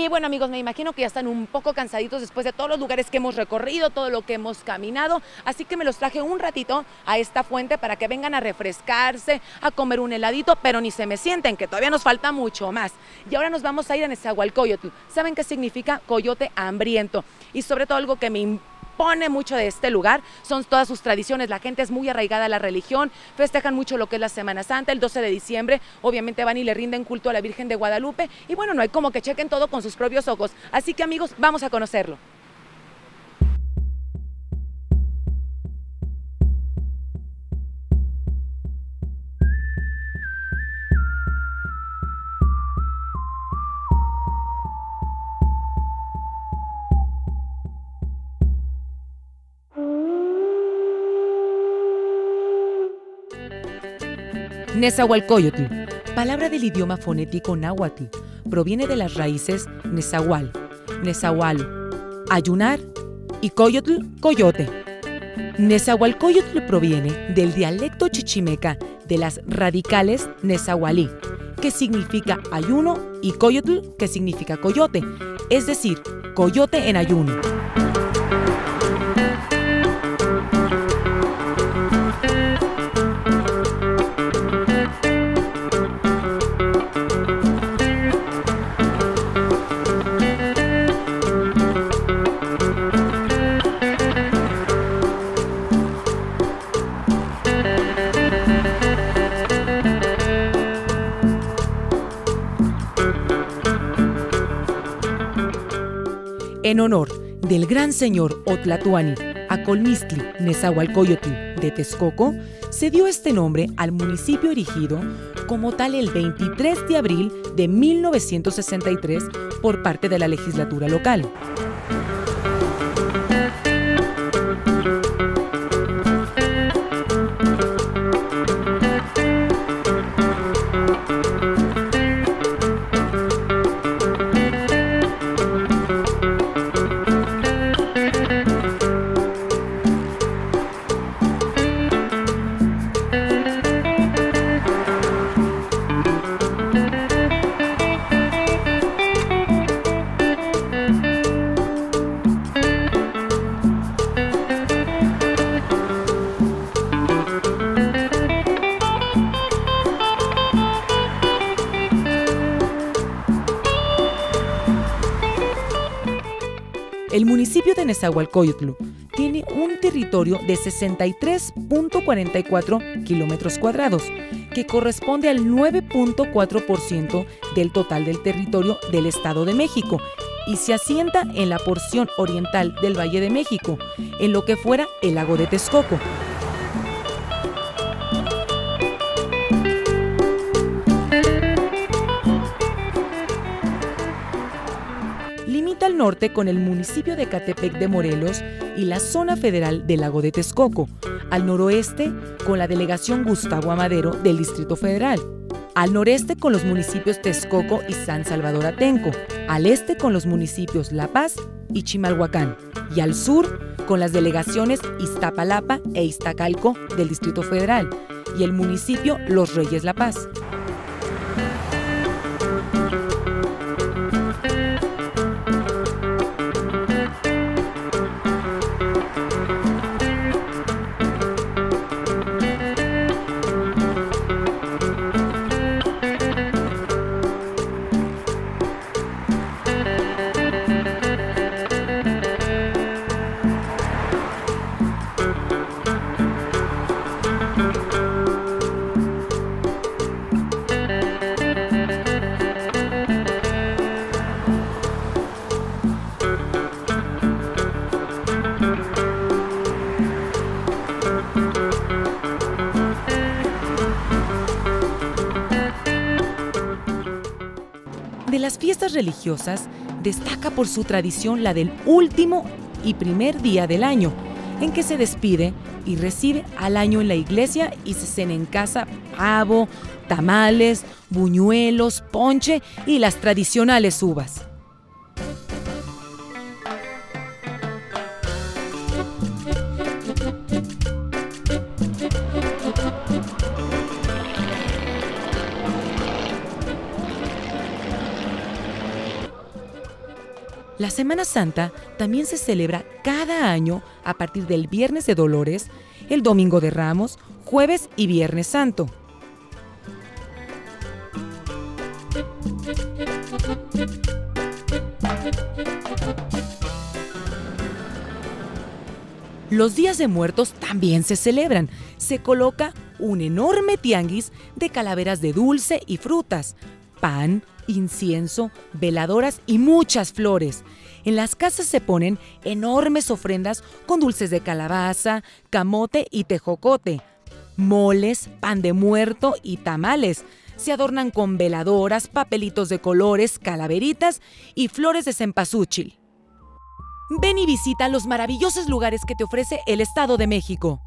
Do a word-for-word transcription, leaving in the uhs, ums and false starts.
Y bueno, amigos, me imagino que ya están un poco cansaditos después de todos los lugares que hemos recorrido, todo lo que hemos caminado, así que me los traje un ratito a esta fuente para que vengan a refrescarse, a comer un heladito, pero ni se me sienten, que todavía nos falta mucho más. Y ahora nos vamos a ir a Nezahualcóyotl. ¿Saben qué significa? Coyote hambriento. Y sobre todo algo que me pone mucho de este lugar son todas sus tradiciones. La gente es muy arraigada a la religión, festejan mucho lo que es la Semana Santa. El doce de diciembre obviamente van y le rinden culto a la Virgen de Guadalupe y bueno, no hay como que chequen todo con sus propios ojos, así que amigos, vamos a conocerlo. Nezahualcóyotl, palabra del idioma fonético náhuatl, proviene de las raíces nezahual, nezahual, ayunar y coyotl, coyote. Nezahualcóyotl proviene del dialecto chichimeca de las radicales nezahualí, que significa ayuno, y coyotl, que significa coyote, es decir, coyote en ayuno. En honor del gran señor Otlatoani Acolmistli Nezahualcóyotl de Texcoco, se dio este nombre al municipio erigido como tal el veintitrés de abril de mil novecientos sesenta y tres por parte de la legislatura local. El municipio de Nezahualcóyotl tiene un territorio de sesenta y tres punto cuarenta y cuatro kilómetros cuadrados, que corresponde al nueve punto cuatro por ciento del total del territorio del Estado de México y se asienta en la porción oriental del Valle de México, en lo que fuera el lago de Texcoco. Limita al norte con el municipio de Ecatepec de Morelos y la zona federal del lago de Texcoco, al noroeste con la delegación Gustavo Amadero del Distrito Federal, al noreste con los municipios Texcoco y San Salvador Atenco, al este con los municipios La Paz y Chimalhuacán, y al sur con las delegaciones Iztapalapa e Iztacalco del Distrito Federal, y el municipio Los Reyes La Paz. De las fiestas religiosas, destaca por su tradición la del último y primer día del año, en que se despide y recibe al año en la iglesia y se cena en casa pavo, tamales, buñuelos, ponche y las tradicionales uvas. La Semana Santa también se celebra cada año a partir del Viernes de Dolores, el Domingo de Ramos, Jueves y Viernes Santo. Los días de muertos también se celebran. Se coloca un enorme tianguis de calaveras de dulce y frutas, pan, incienso, veladoras y muchas flores. En las casas se ponen enormes ofrendas con dulces de calabaza, camote y tejocote, moles, pan de muerto y tamales. Se adornan con veladoras, papelitos de colores, calaveritas y flores de cempasúchil. Ven y visita los maravillosos lugares que te ofrece el Estado de México.